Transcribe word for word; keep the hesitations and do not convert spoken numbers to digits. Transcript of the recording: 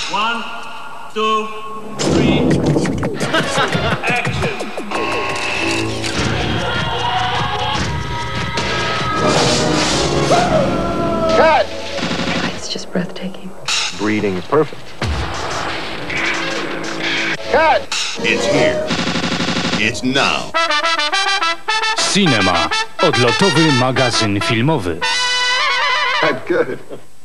One, two, three. Action. Cut! It's just breathtaking. Breeding perfect. Cut! It's here. It's now. Cinema. Odlotowy magazyn filmowy. Good.